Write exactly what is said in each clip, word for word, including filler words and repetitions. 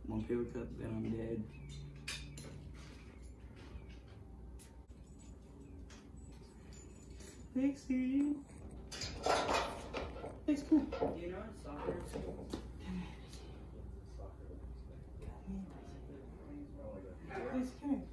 One paper cup, then I'm dead. Pixie. Pixie, come here. Do you know what soccer is? Come here. Pixie, come here.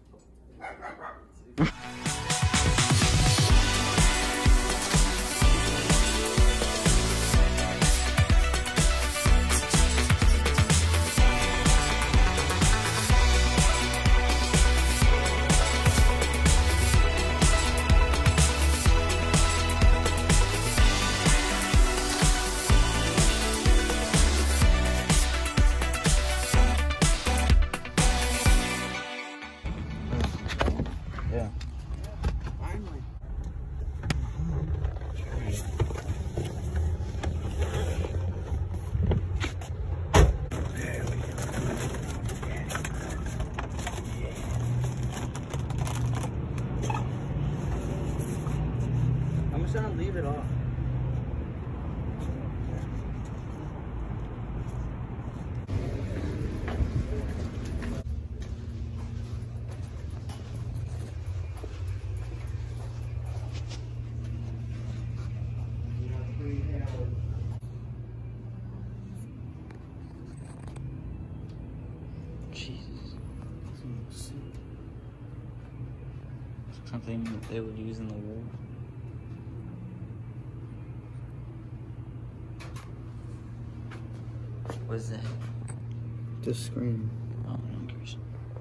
Yeah. Finally. I'm just gonna leave it off. Jesus. Something that they would use in the war. What's that? Just scream. Oh, no, Christian.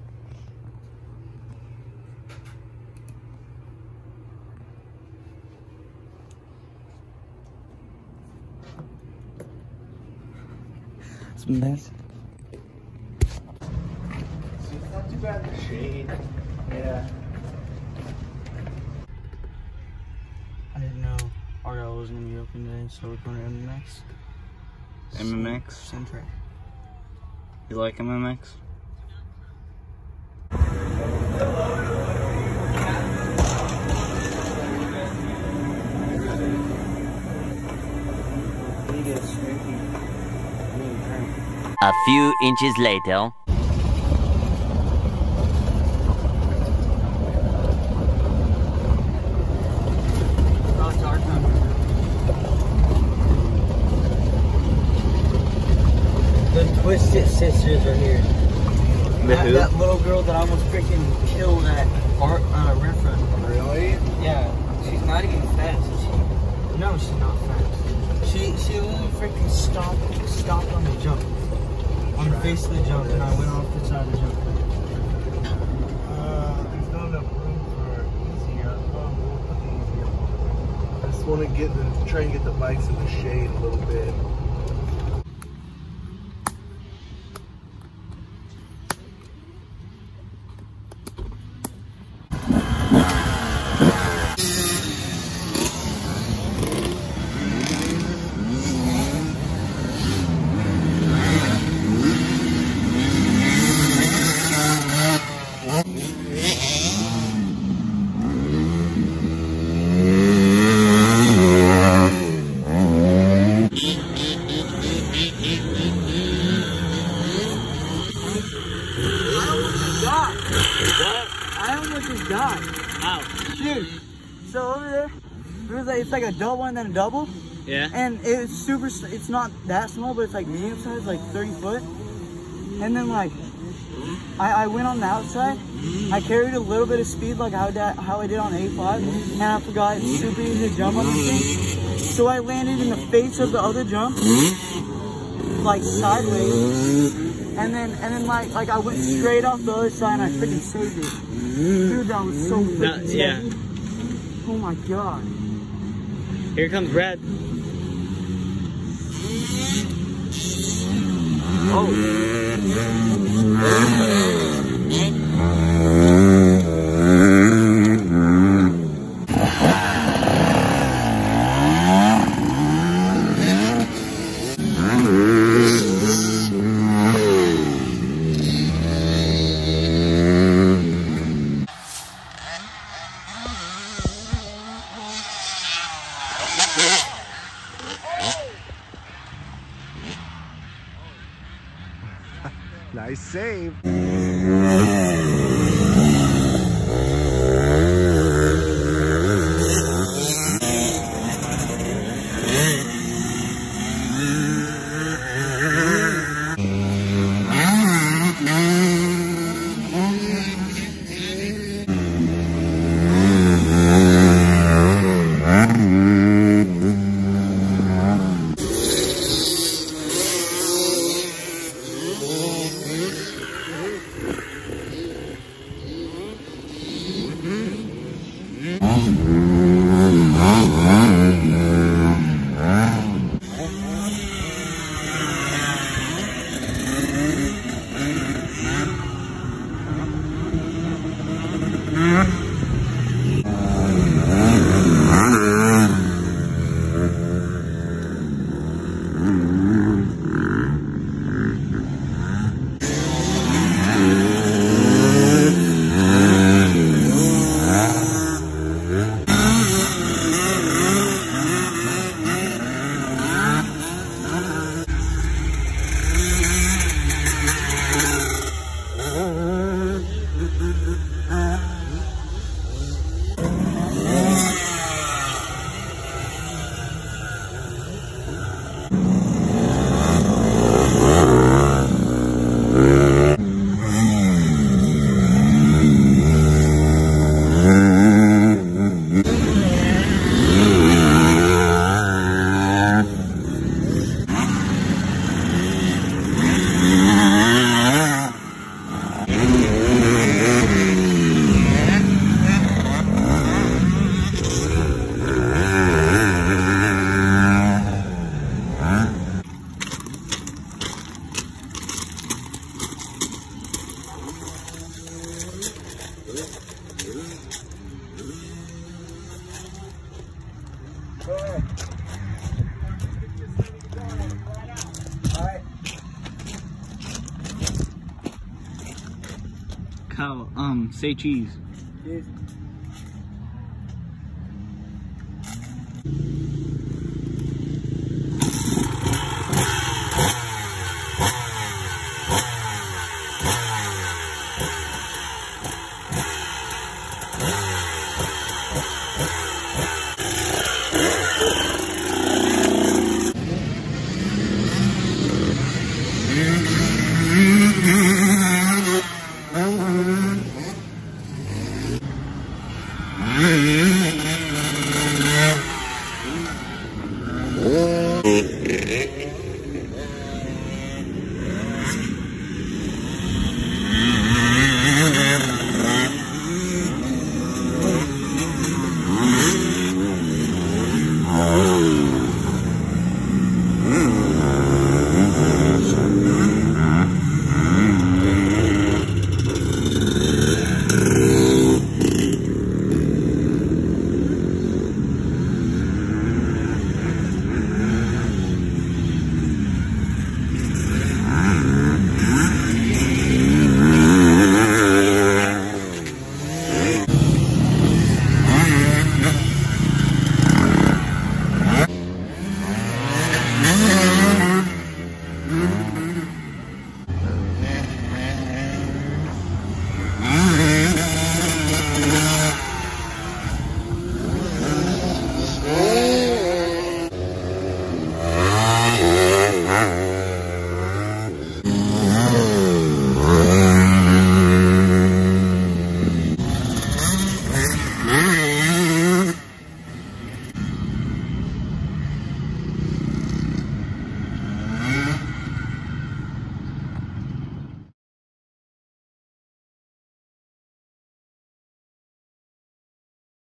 It's messy. It's not too bad in the shade. Yeah. I didn't know R L was gonna be open today, so we're going to M M X. M M X? Centric. You like M M X? A few inches later. Oh, it's our time. The Twisted Sisters are here. The that, who? that little girl that almost freaking killed at Art uh, Riffra. Really? Yeah, she's not even fast. She, no, she's not fast. She she only freaking stopped stopped on the jump, on the face of the jump, and I went off the side of the jump. Uh, there's not enough room for easier. Um, we'll put the easier one. I just want to get the try and get the bikes in the shade a little bit. I almost just died. Ow. Shoot. So over there, there's like, it's like a double and then a double. Yeah? And it's super, it's not that small, but it's like medium size, like thirty foot. And then like, I, I went on the outside. I carried a little bit of speed like how, that, how I did on A five. And I forgot it's super easy to jump on this thing. So I landed in the face of the other jump, like sideways. And then, and then like, like I went straight off the other side and I freaking saved it. Dude, that was so freaking That- yeah. heavy. Oh my god. Here comes Brad. Nice save. Kyle, um, say cheese. Cheese.